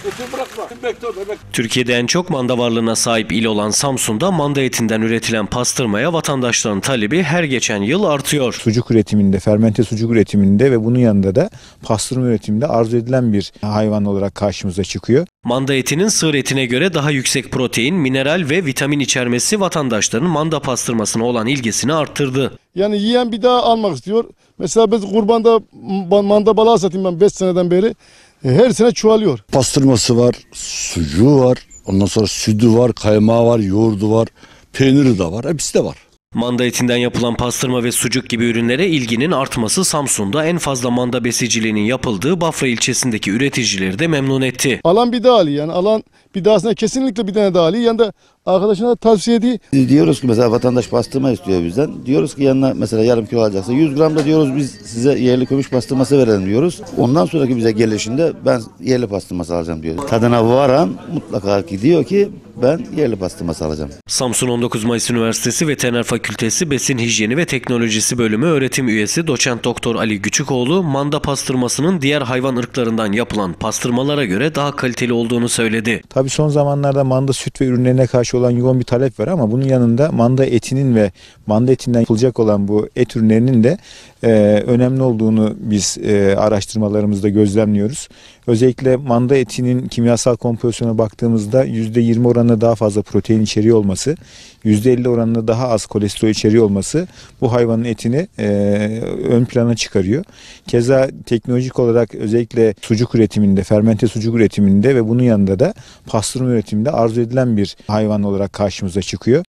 Türkiye'de en çok manda varlığına sahip il olan Samsun'da manda etinden üretilen pastırmaya vatandaşların talebi her geçen yıl artıyor. Sucuk üretiminde, fermente sucuk üretiminde ve bunun yanında da pastırma üretiminde arzu edilen bir hayvan olarak karşımıza çıkıyor. Manda etinin sığır etine göre daha yüksek protein, mineral ve vitamin içermesi vatandaşların manda pastırmasına olan ilgisini arttırdı. Yani yiyen bir daha almak istiyor. Mesela biz kurbanda manda balığı satayım ben 5 seneden beri. Her sene çoğalıyor. Pastırması var, sucuğu var, ondan sonra sütü var, kaymağı var, yoğurdu var, peyniri de var, hepsi de var. Manda etinden yapılan pastırma ve sucuk gibi ürünlere ilginin artması Samsun'da en fazla manda besiciliğinin yapıldığı Bafra ilçesindeki üreticileri de memnun etti. Alan bir daha alıyor. Yani alan bir dahasına kesinlikle bir tane daha alıyor. Yani da arkadaşına da tavsiye ediyor. Diyoruz ki mesela vatandaş pastırma istiyor bizden. Diyoruz ki yanına mesela yarım kilo alacaksa 100 gram da diyoruz biz size yerli kömüş pastırması verelim diyoruz. Ondan sonraki bize gelişinde ben yerli pastırması alacağım diyor. Tadına varan mutlaka ki diyor ki ben yerli pastırması alacağım. Samsun 19 Mayıs Üniversitesi Veteriner Fakültesi Besin Hijyeni ve Teknolojisi Bölümü öğretim üyesi Doçent Doktor Ali Küçükoğlu, manda pastırmasının diğer hayvan ırklarından yapılan pastırmalara göre daha kaliteli olduğunu söyledi. Tabii son zamanlarda manda süt ve ürünlerine karşı olan yoğun bir talep var ama bunun yanında manda etinin ve manda etinden yapılacak olan bu et ürünlerinin de önemli olduğunu biz araştırmalarımızda gözlemliyoruz. Özellikle manda etinin kimyasal kompozisyona baktığımızda %20 oranında daha fazla protein içeriği olması, %50 oranında daha az kolesterol içeriği olması bu hayvanın etini ön plana çıkarıyor. Keza teknolojik olarak özellikle sucuk üretiminde, fermente sucuk üretiminde ve bunun yanında da pastırma üretiminde arzu edilen bir hayvan olarak karşımıza çıkıyor.